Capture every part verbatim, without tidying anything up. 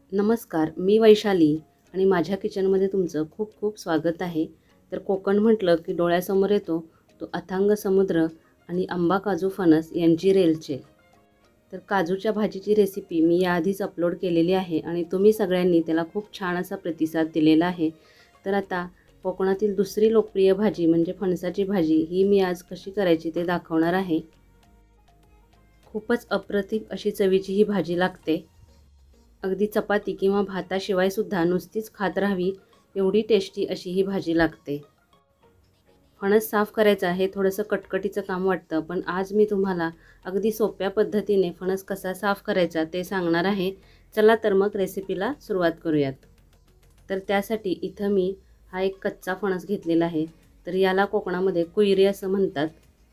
नमस्कार, मी वैशाली आणि माझ्या किचनमध्ये तुमचं खूप खूप स्वागत आहे. तर कोकण म्हटलं की डोळ्यासमोर येतो तो अथांग समुद्र आणि आंबा, काजू, फणस यांची रेलचेल. तर काजूच्या भाजीची रेसिपी मी याआधीच अपलोड केलेली आहे आणि तुम्ही सगळ्यांनी त्याला खूप छान असा प्रतिसाद दिलेला आहे. तर आता कोकणातील दुसरी लोकप्रिय भाजी म्हणजे फणसाची भाजी ही मी आज कशी करायची ते दाखवणार आहे. खूपच अप्रतिम अशी चवीची ही भाजी लागते. अगदी चपाती किंवा भाताशिवाय सुद्धा नुसतीच खात राहावी एवढी टेस्टी अशी ही भाजी लागते. फणस साफ करायचा हे थोडंसं कटकटीचं काम वाटतं, पण आज मी तुम्हाला अगदी सोप्या पद्धतीने फणस कसा साफ करायचा ते सांगणार आहे. चला तर मग रेसिपीला सुरुवात करूयात. तर त्यासाठी इथं मी हा एक कच्चा फणस घेतलेला आहे. तर याला कोकणामध्ये कुयरी असं म्हणतात.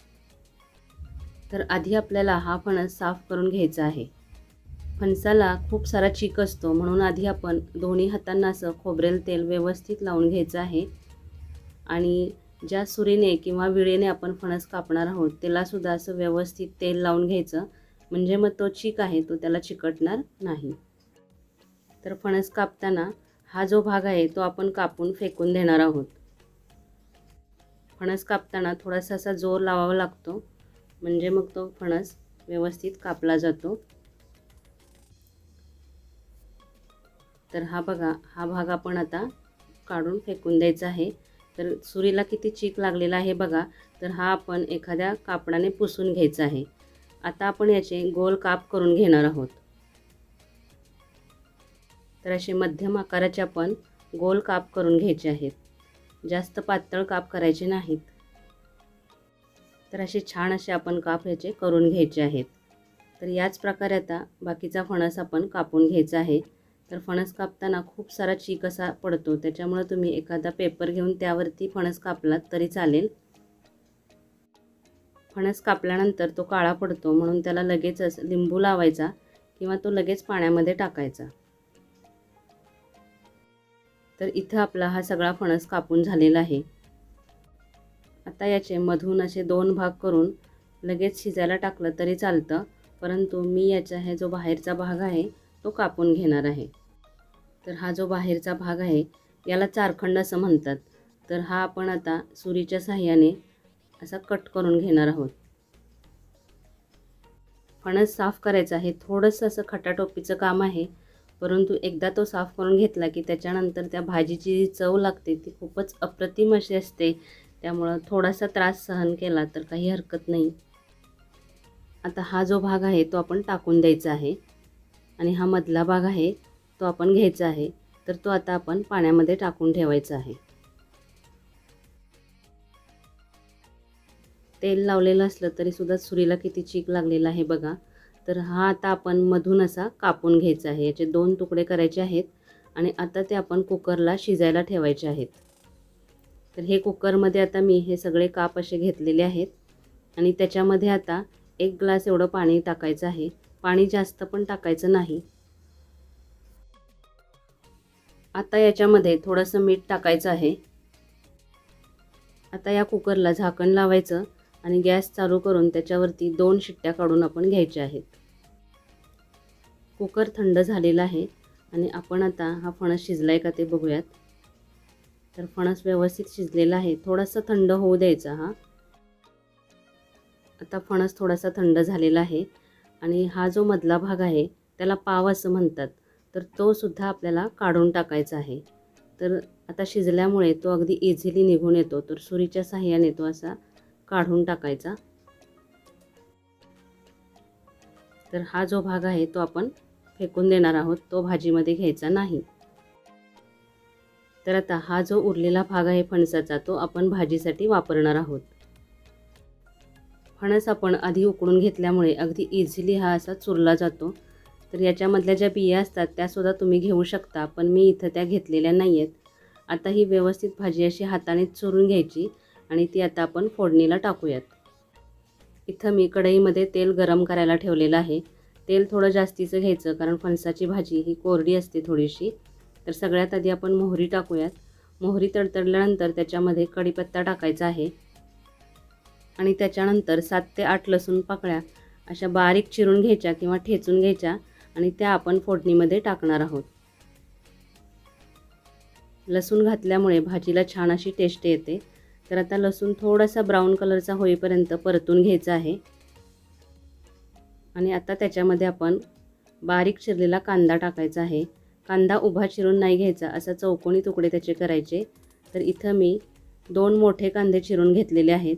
तर आधी आपल्याला हा फणस साफ करून घ्यायचा आहे. फणसाला खूप सारा चीक असतो, म्हणून आधी आपण दोन्ही हातांना असं खोबरेल तेल व्यवस्थित लावून घ्यायचं आहे आणि ज्या सुरीने किंवा विळेने आपण फणस कापणार आहोत त्यालासुद्धा असं व्यवस्थित तेल लावून घ्यायचं, म्हणजे मग तो चीक आहे तो त्याला चिकटणार नाही. तर फणस कापताना हा जो भाग आहे तो आपण कापून फेकून देणार आहोत. फणस कापताना थोडासा असा जोर लावावा लागतो, म्हणजे मग तो फणस व्यवस्थित कापला जातो. तर हा बघा, हा भाग आपण आता काढून फेकून द्यायचा आहे. तर सुरीला किती चीक लागलेला आहे बघा. तर हा आपण एखाद्या कापडाने पुसून घ्यायचा आहे. आता आपण याचे गोल काप करून घेणार आहोत. तर असे मध्यम आकाराचे आपण गोल काप करून घ्यायचे आहेत. जास्त पातळ काप करायचे नाहीत. तर असे छान असे आपण काप याचे करून घ्यायचे आहेत. तर याच प्रकारे आता बाकीचा फणस आपण कापून घ्यायचा आहे. तर फणस कापताना खूप सारा चीक असा पडतो, त्याच्यामुळे तुम्ही एखादा पेपर घेऊन त्यावरती फणस कापलात तरी चालेल. फणस कापल्यानंतर तो काळा पडतो, म्हणून त्याला लगेचच लिंबू लावायचा किंवा तो लगेच पाण्यामध्ये टाकायचा. तर इथं आपला हा सगळा फणस कापून झालेला आहे. आता याचे मधून असे दोन भाग करून लगेच शिजायला टाकलं तरी चालतं, परंतु मी याचा हे जो बाहेरचा भाग आहे तो कापून घेणार आहे. तर हा जो बाहेरचा भाग आहे याला चारखंड असं म्हणतात. तर हा आपण आता सुरीच्या साहाय्याने असा कट करून घेणार आहोत. फणस साफ करायचा आहे थोडंसं असं खटाटोपीचं काम आहे, परंतु एकदा तो साफ करून घेतला की त्याच्यानंतर त्या भाजीची जी चव लागते ती खूपच अप्रतिम अशी असते. त्यामुळं थोडासा त्रास सहन केला तर काही हरकत नाही. आता हा जो भाग आहे तो आपण टाकून द्यायचा आहे आणि हा मधला भाग आहे तो आपण घ्यायचा आहे. तर तो आता आपण पाण्यामध्ये टाकून ठेवायचा आहे. तेल लावलेलं असलं तरी सुद्धा सुरीला किती चीक लागलेला आहे बघा. तर हा आता आपण मधून असा कापून घ्यायचा आहे. याचे दोन तुकडे करायचे आहेत आणि आता ते आपण कुकरला शिजायला ठेवायचे आहेत. तर हे कुकरमध्ये आता मी हे सगळे काप असे घेतलेले आहेत आणि त्याच्यामध्ये आता एक ग्लास एवढं पाणी टाकायचं आहे. पाणी जास्त पण टाकायचं नाही. आता याच्यामध्ये थोडंसं मीठ टाकायचं आहे. आता या कुकरला झाकण लावायचं आणि गॅस चालू करून त्याच्यावरती दोन शिट्ट्या काढून आपण घ्यायच्या आहेत. कुकर थंड झालेला आहे आणि आपण आता हा फणस शिजलाय का ते बघूयात. तर फणस व्यवस्थित शिजलेला आहे. थोडासा थंड होऊ द्यायचा हा. आता फणस थोडासा थंड झालेला आहे आणि हा जो मधला भाग आहे त्याला पाव असं म्हणतात. तर तो सुद्धा आपल्याला काढून टाकायचा आहे. तर आता शिजल्यामुळे तो अगदी इझिली निघून येतो. तर सुरीच्या साहाय्याने तो असा काढून टाकायचा. तर हा जो भाग आहे तो आपण फेकून देणार आहोत, तो भाजीमध्ये घ्यायचा नाही. तर आता हा जो उरलेला भाग आहे फणसाचा तो आपण भाजीसाठी वापरणार आहोत. फणस आपण आधी उकडून घेतल्यामुळे अगदी इझिली हा असा चुरला जातो. तर याच्यामधल्या ज्या बिया असतात त्यासुद्धा तुम्ही घेऊ शकता, पण मी इथं त्या घेतलेल्या नाही आहेत. आता ही व्यवस्थित भाजी अशी हाताने चुरून घ्यायची आणि ती आता आपण फोडणीला टाकूयात. इथं मी कढईमध्ये तेल गरम करायला ठेवलेलं आहे. तेल थोडं जास्तीचं घ्यायचं, कारण फणसाची भाजी ही कोरडी असते थोडीशी. तर सगळ्यात आधी आपण मोहरी टाकूयात. मोहरी तडतडल्यानंतर त्याच्यामध्ये कढीपत्ता टाकायचा आहे आणि त्याच्यानंतर सात ते आठ लसूण पाकळ्या अशा बारीक चिरून घ्यायच्या किंवा ठेचून घ्यायच्या आणि त्या आपण फोडणीमध्ये टाकणार आहोत. लसूण घातल्यामुळे भाजीला छान अशी टेस्ट येते। तर आता लसूण थोडासा ब्राऊन कलरचा होईपर्यंत परतून घ्यायचा आहे आणि आता त्याच्यामध्ये आपण बारीक चिरलेला कांदा टाकायचा आहे। कांदा उभा चिरून नाही घ्यायचा, असा चौकोनी तुकडे त्याचे करायचे। तर इथं मी दोन मोठे कांदे चिरून घेतलेले आहेत।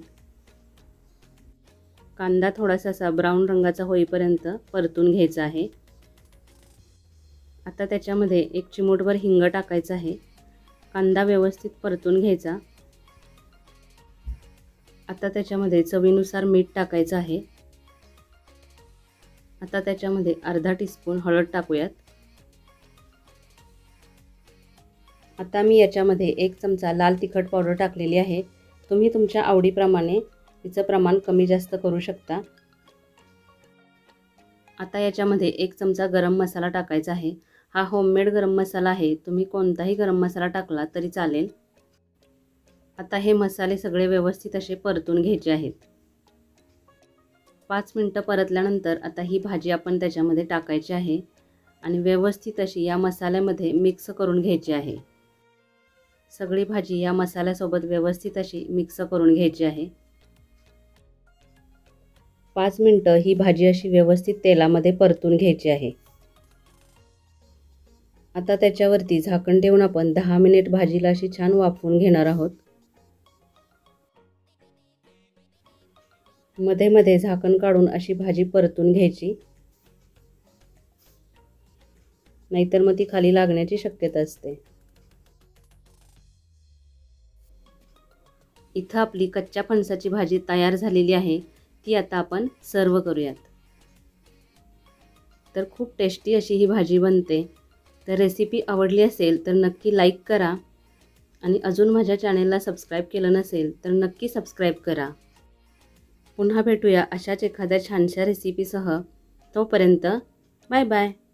कांदा थोडासा असा ब्राऊन रंगाचा होईपर्यंत परतून घ्यायचा आहे। आता त्याच्यामध्ये एक चिमूटभर हिंग टाकायचं आहे। कांदा व्यवस्थित परतून घ्यायचा। आता त्याच्यामध्ये चवीनुसार मीठ टाकायचं आहे। आता त्याच्यामध्ये अर्धा टीस्पून हळद टाकूयात। आता मी याच्यामध्ये एक चमचा लाल तिखट पावडर टाकलेली आहे। तुम्ही तुमच्या आवडीप्रमाणे तिचं प्रमाण कमी जास्त करू शकता। आता याच्यामध्ये एक चमचा गरम मसाला टाकायचा आहे। हा होममेड गरम मसाला आहे, तुम्ही कोणताही गरम मसाला टाकला तरी चालेल। आता हे मसाले सगळे व्यवस्थित असे परतून घ्यायचे आहेत। पाच मिनिटं परतल्यानंतर आता ही भाजी आपण त्याच्यामध्ये टाकायची आहे आणि व्यवस्थित अशी या मसाल्यामध्ये मिक्स करून घ्यायची आहे। सगळी भाजी या मसाल्यासोबत व्यवस्थित अशी मिक्स करून घ्यायची आहे। पाच मिनिटं ही भाजी अशी व्यवस्थित तेलामध्ये परतून घ्यायची आहे। आता त्याच्यावरती झाकण ठेवून आपण दहा मिनिट भाजीला अशी छान वाफवून घेणार आहोत। मध्ये मध्ये झाकण काढून अशी भाजी परतून घ्यायची, नाहीतर मग ती खाली लागण्याची शक्यता असते। इथं आपली कच्च्या फणसाची भाजी तयार झालेली आहे, ती आता आपण सर्व करूयात। तर खूप टेस्टी अशी ही भाजी बनते। तर रेसिपी आवडली असेल तर नक्की लाईक करा आणि अजून माझ्या चॅनेलला सबस्क्राईब केलं नसेल तर नक्की सबस्क्राईब करा। पुन्हा भेटूया अशाच एखाद्या छानशा रेसिपीसह। तोपर्यंत बाय बाय।